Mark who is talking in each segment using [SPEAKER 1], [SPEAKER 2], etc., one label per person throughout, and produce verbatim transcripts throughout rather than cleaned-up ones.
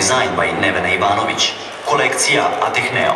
[SPEAKER 1] design by Nevena Ivanović. Kolekcija Atechneo.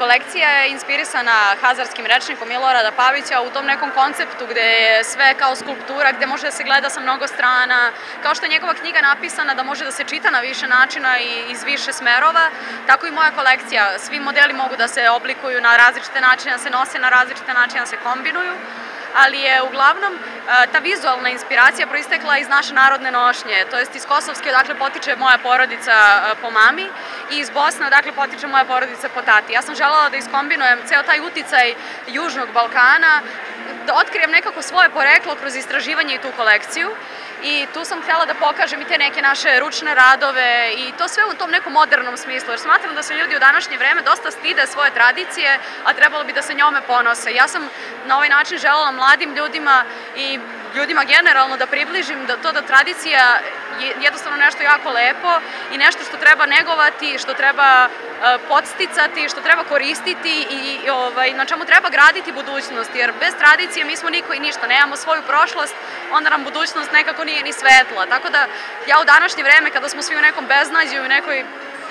[SPEAKER 2] kolekcija je inspirisana hazarskim rečnikom Milorada Pavića u tom nekom konceptu gde je sve kao skulptura, gde može da se gleda sa mnogo strana, kao što je njegova knjiga napisana da može da se čita na više načina i iz više smerova, tako i moja kolekcija. Svi modeli mogu da se oblikuju na različite načine, da se nose na različite načine, da se kombinuju, ali je uglavnom ta vizualna inspiracija proistekla iz naše narodne nošnje, to jest iz Kosovske, odakle potiče moja porodica po mami, i iz Bosne, odakle potiče moja porodica po tati. Ja sam želela da iskombinujem ceo taj uticaj Južnog Balkana, da otkrijem nekako svoje poreklo kroz istraživanje i tu kolekciju. I tu sam htjela da pokažem i te neke naše ručne radove i to sve u tom nekom modernom smislu, jer smatram da se ljudi u današnje vreme dosta stide svoje tradicije, a trebalo bi da se njome ponose. Ja sam na ovaj način želela mladim ljudima i ljudima generalno da približim da to da tradicija je jednostavno nešto jako lepo i nešto što treba negovati, što treba podsticati, što treba koristiti i ovaj, na čemu treba graditi budućnost, jer bez tradicije mi smo niko i ništa, nemamo svoju prošlost, onda nam budućnost nekako nije ni svetla. Tako da ja u današnje vreme, kada smo svi u nekom beznađu i u nekoj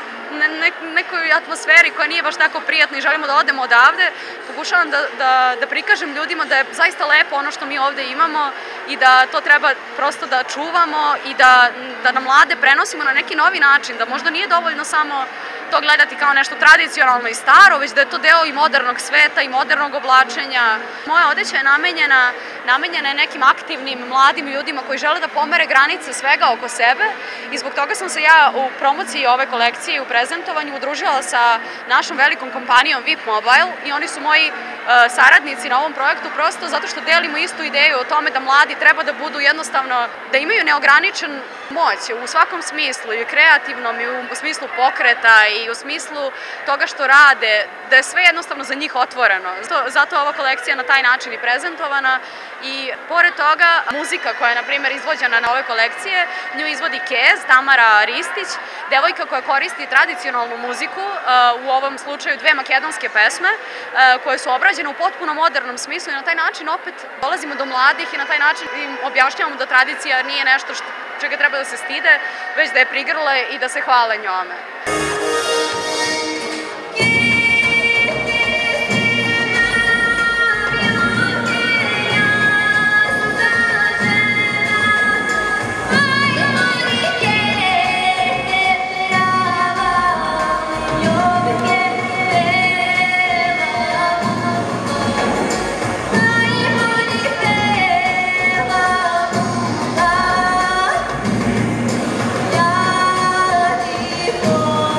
[SPEAKER 2] Ne, nekoj atmosferi koja nije baš tako prijatna i želimo da odemo odavde, pokušavam da, da, da prikažem ljudima da je zaista lepo ono što mi ovde imamo i da to treba prosto da čuvamo i da, da na mlade prenosimo na neki novi način, da možda nije dovoljno samo to gledati kao nešto tradicionalno i staro, već da je to deo i modernog sveta i modernog oblačenja. Moja odeća je namenjena, namenjena je nekim aktivnim mladim ljudima koji žele da pomere granice svega oko sebe i zbog toga sam se ja u promociji ove kolekcije i u prezentovanju udružila sa našom velikom kompanijom V I P Mobile i oni su moji uh, saradnici na ovom projektu prosto zato što delimo istu ideju o tome da mladi treba da budu jednostavno, da imaju neograničen moć u svakom smislu, i u kreativnom, i u smislu pokreta, i u smislu toga što rade, da je sve jednostavno za njih otvoreno. Zato, zato ova kolekcija na taj način i prezentovana i pored toga muzika koja je, na primjer, izvođena na ove kolekcije, nju izvodi Kez, Tamara Ristić, devojka koja koristi tradicionalnu muziku, u ovom slučaju dve makedonske pesme, koje su obrađene u potpuno modernom smislu i na taj način opet dolazimo do mladih i na taj način im objašnjavamo da tradicija nije nešto što, čega treba da se stide, već da je prigrle i da se hvale njome.
[SPEAKER 3] Oh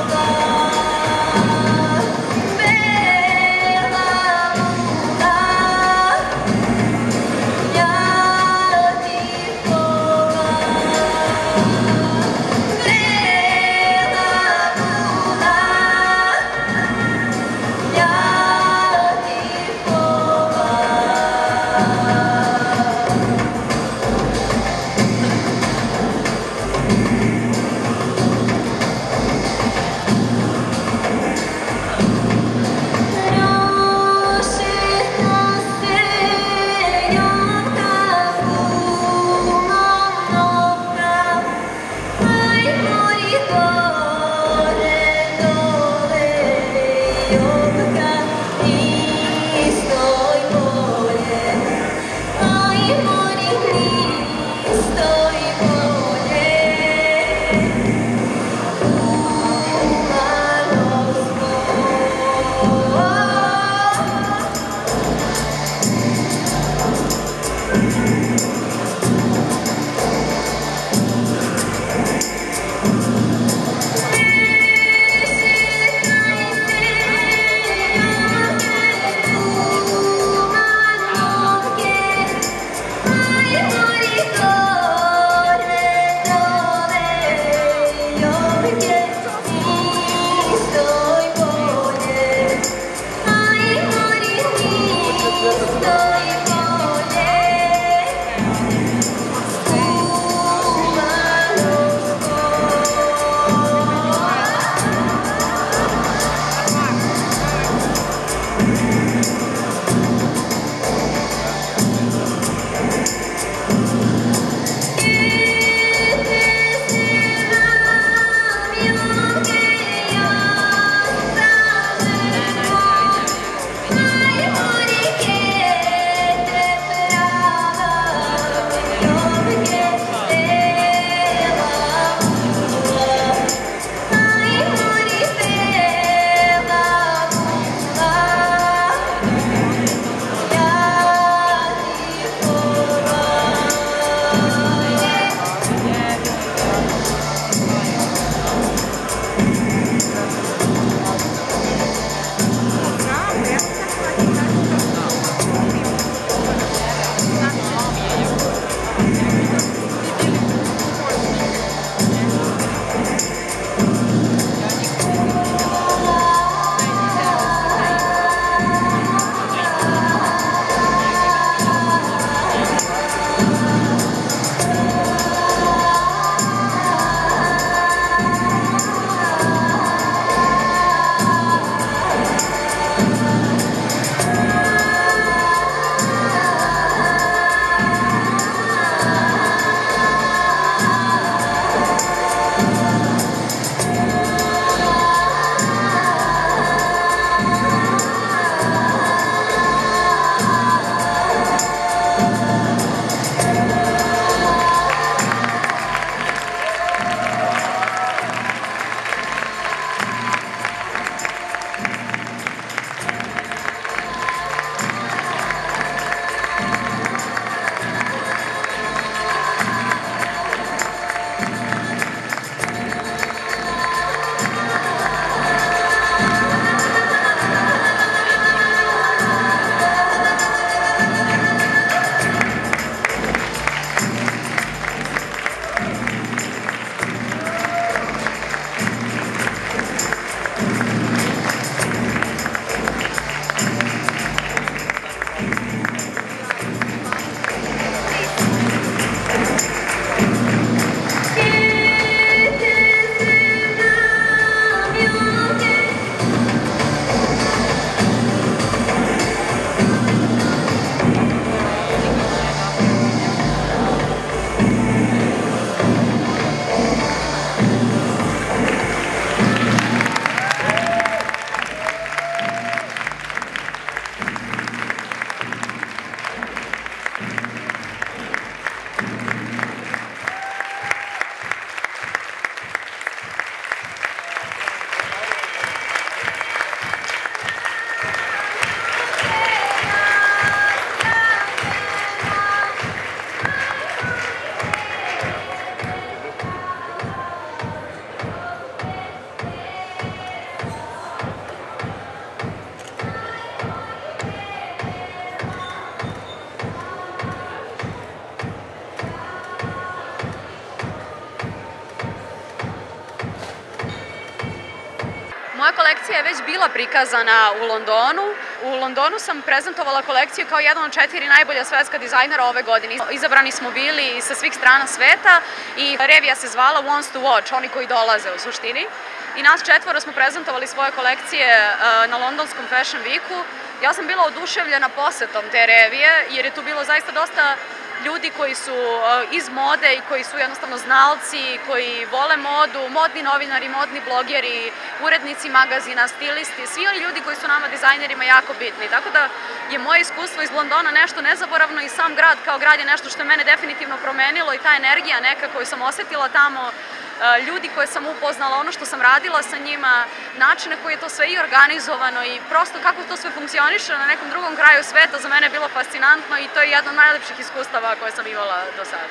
[SPEAKER 2] je već bila prikazana u Londonu. U Londonu sam prezentovala kolekciju kao jedan od četiri najbolja svetska dizajnera ove godine. Izabrani smo bili sa svih strana sveta i revija se zvala Wants to Watch, oni koji dolaze u suštini. I nas četvoro smo prezentovali svoje kolekcije na londonskom Fashion Weeku. Ja sam bila oduševljena posetom te revije, jer je tu bilo zaista dosta ljudi koji su iz mode i koji su jednostavno znalci, koji vole modu, modni novinari, modni blogeri, urednici magazina, stilisti, svi oni ljudi koji su nama dizajnerima jako bitni. Tako da je moje iskustvo iz Londona nešto nezaboravno i sam grad kao grad je nešto što je mene definitivno promenilo i ta energija neka koju sam osetila tamo, ljudi koje sam upoznala, ono što sam radila sa njima, način na koji je to sve i organizovano i prosto kako to sve funkcioniše na nekom drugom kraju sveta, za mene je bilo fascinantno i to je jedno od najlepših iskustava koje sam imala do sada.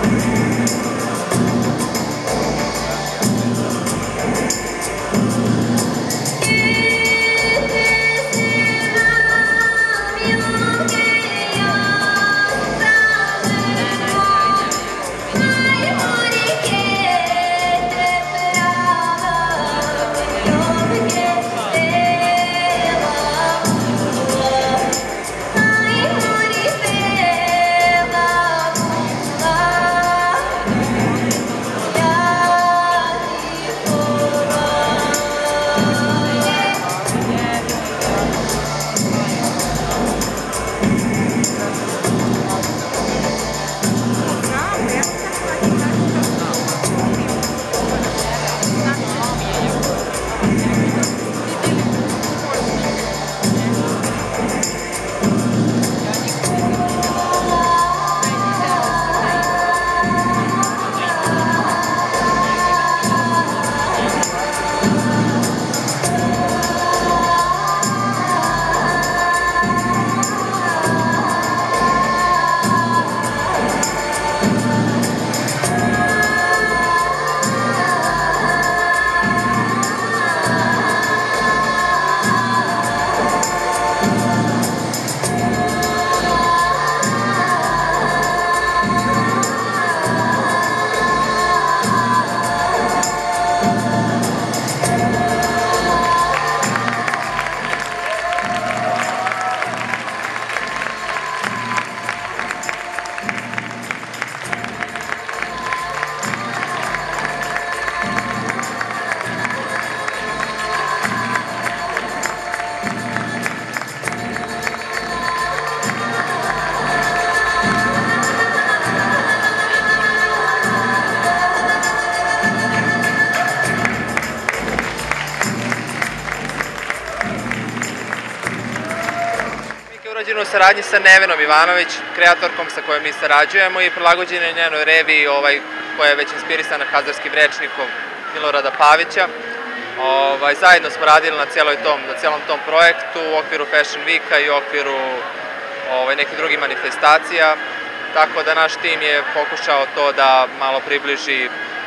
[SPEAKER 3] U saradnji sa Nevenom Ivanović, kreatorkom sa kojom mi sarađujemo i prilagođen je njenoj reviji ovaj, koja je već inspirisana hazarskim rečnikom Milorada Pavića. Ovaj, zajedno smo radili na, tom, na celom tom projektu u okviru Fashion Weeka i u okviru ovaj, nekih drugih manifestacija, tako da naš tim je pokušao to da malo približi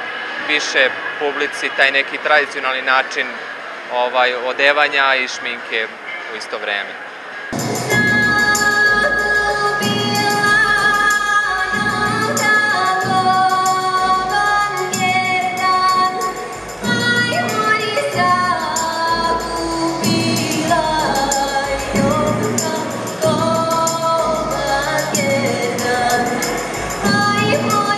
[SPEAKER 3] više publici taj neki tradicionalni način ovaj, odevanja i šminke u isto vreme.
[SPEAKER 4] Bye.